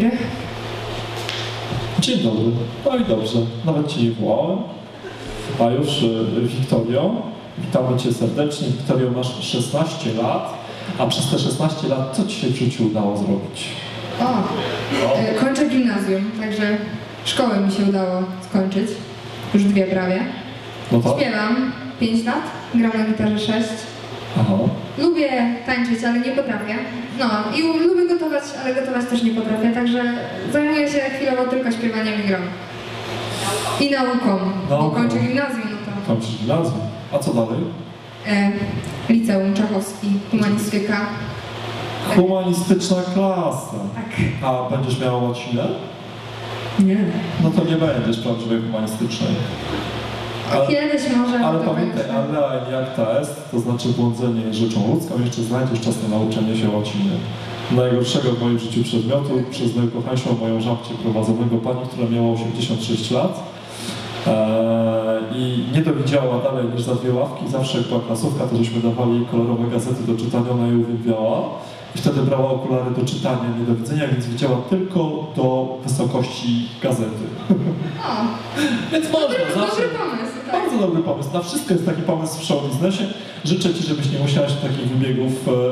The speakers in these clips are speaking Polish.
dobry. Dzień dobry. No i dobrze. Nawet Cię nie wołałem. A już Wiktorio, witamy Cię serdecznie. Wiktorio, masz 16 lat, a przez te 16 lat co Ci się w życiu udało zrobić? Kończę gimnazjum, także szkołę mi się udało skończyć. Już 2 prawie. No tak? Śpiewam 5 lat, gram na gitarze 6. Aha. Lubię tańczyć, ale nie potrafię. No i lubię gotować, ale gotować też nie potrafię, także zajmuję się chwilowo tylko śpiewaniem i grą. I nauką, bo kończę gimnazjum, no to... Kończysz gimnazjum. A co dalej? Liceum Czachowski, humanistyka. Humanistyczna klasa. Tak. A będziesz miała łacinę? Nie. No to nie będziesz prawdziwej humanistycznej. Kiedyś może... Ale pamiętaj, ale jak ta jest, to znaczy błądzenie rzeczą ludzką, jeszcze znajdziesz czas na nauczenie się łaciny. Najgorszego w moim życiu przedmiotu przez najkochańszą moją żabcię prowadzonego pani, która miała 86 lat i nie dowiedziała dalej niż za 2 ławki. Zawsze jak była klasówka, to żeśmy dawali jej kolorowe gazety do czytania, ona je uwielbiała. I wtedy brała okulary do czytania, nie do widzenia, więc widziała tylko do wysokości gazety. O, Więc można zawsze... dobry pomysł, tak. Bardzo dobry pomysł. Na wszystko jest taki pomysł w show biznesie. Życzę Ci, żebyś nie musiałaś takich wybiegów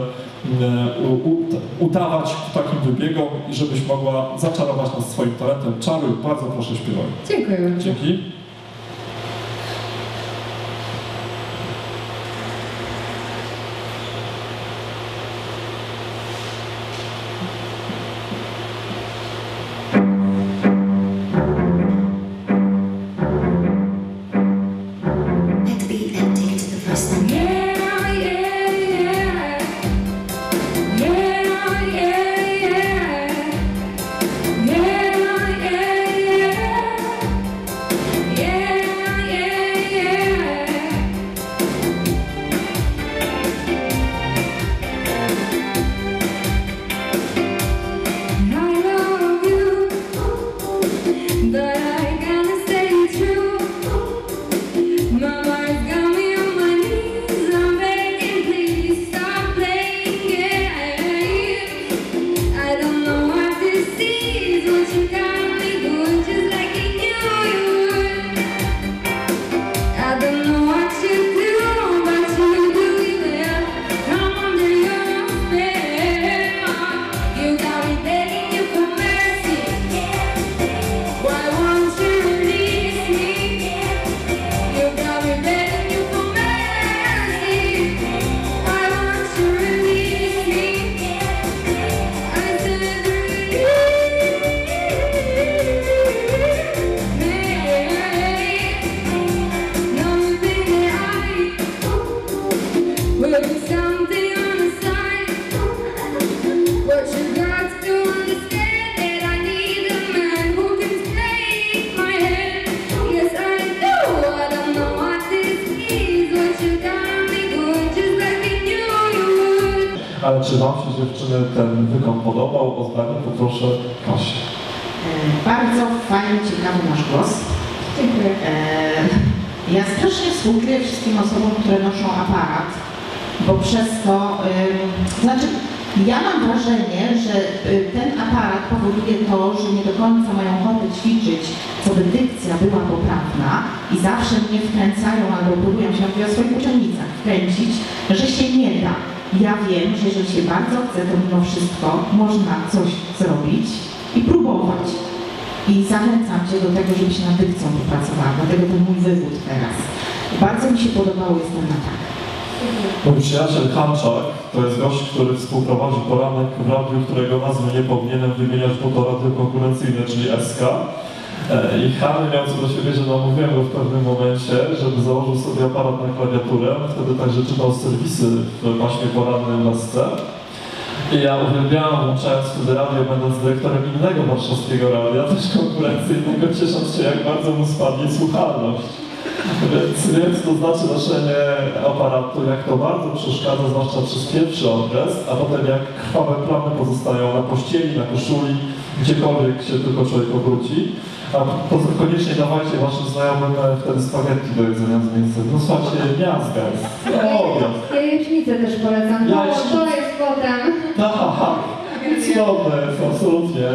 udawać takim wybiegom i żebyś mogła zaczarować nas swoim talentem. Czaruj, bardzo proszę śpiewaj. Dziękuję bardzo. Dzięki. Ale czy Wam się, dziewczyny, ten wykon podobał? O zdanie poproszę Kasię. Bardzo fajny, ciekawy nasz głos. Dziękuję. Ja strasznie współczuję wszystkim osobom, które noszą aparat, bo przez to, znaczy ja mam wrażenie, że ten aparat powoduje to, że nie do końca mają ochotę ćwiczyć, co by dykcja była poprawna i zawsze mnie wkręcają albo próbują się, mówię o swoich uczennicach, wkręcić, że się nie da. Ja wiem, że jeżeli się bardzo chce, to mimo wszystko można coś zrobić i próbować. I zachęcam Cię do tego, żebyś nad dykcją popracowała, dlatego ten mój wywód teraz. Bardzo mi się podobało, jestem na tak. Mój przyjaciel Hanczak to jest gość, który współprowadzi poranek w radiu, którego nazwy nie powinienem wymieniać, bo to radio konkurencyjne, czyli SK. I Harry miał co do siebie, że namówiłem go w pewnym momencie, żeby założył sobie aparat na klawiaturę. Wtedy także czytał serwisy w paśmie porannym na SC. I ja uwielbiałem, włączając wtedy radio, będąc dyrektorem innego warszawskiego radia, też konkurencyjnego, ciesząc się, jak bardzo mu spadnie słuchalność. Więc to znaczy noszenie aparatu, jak to bardzo przeszkadza, zwłaszcza przez pierwszy okres, a potem jak krwawe plamy pozostają na pościeli, na koszuli, gdziekolwiek się tylko człowiek obróci. A koniecznie dawajcie waszym znajomym wtedy spaghetti do jedzenia z mięsem. No słuchajcie, miazga jest. Jajecznicę też polecam, to jest potem. Tak, cudowne jest, absolutnie.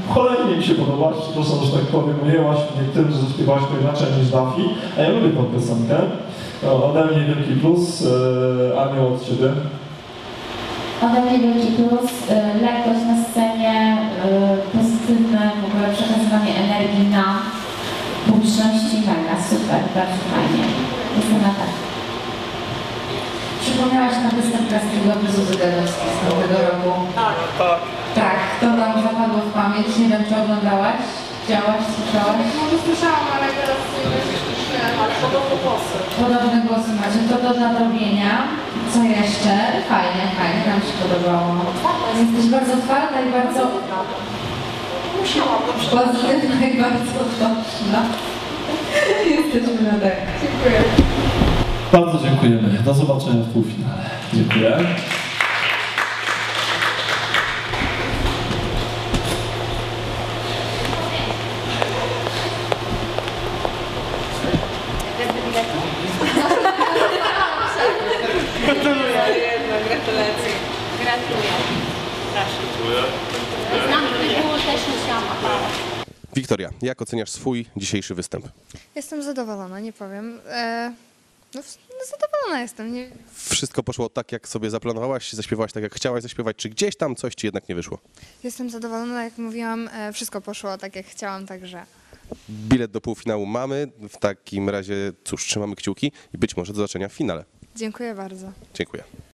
cholernie mi się podobałaś, proszę, że tak powiem, ujęłaś mnie tym, że zaśpiewałaś to inaczej niż Dafi, a ja lubię tę piosenkę. Ode mnie wielki plus, Aniu, od Ciebie. Ode mnie wielki plus, lekkość na scenie, pozytywne w ogóle przekazywanie energii na publiczności, mega, super, bardzo fajnie. Jestem na tak. Przypomniałaś na występ Kraskiego Zuzy Gadowskiej z nowego roku. Tak, to nam zapadło w pamięć, nie wiem czy oglądałaś, widziałaś, słyszałaś? Może słyszałam, ale teraz nie wiem. Podobne głosy macie, to do nadrobienia. Co jeszcze? Fajnie, nam się podobało. Jesteś bardzo twarda i bardzo pozytywna i bardzo dobrze. Jesteśmy na tak. Dziękuję. Bardzo dziękujemy. Do zobaczenia w półfinale. Dziękuję. Gratulacje. Gratuluję. Proszę. Z nami nie było, też nie chciałam aparat. Wiktoria, jak oceniasz swój dzisiejszy występ? Jestem zadowolona, nie powiem. No, zadowolona jestem. Nie... Wszystko poszło tak, jak sobie zaplanowałaś, zaśpiewałaś tak, jak chciałaś zaśpiewać, czy gdzieś tam coś ci jednak nie wyszło? Jestem zadowolona, jak mówiłam, wszystko poszło tak, jak chciałam, także... Bilet do półfinału mamy, w takim razie cóż, trzymamy kciuki i być może do zobaczenia w finale. Dziękuję bardzo. Dziękuję.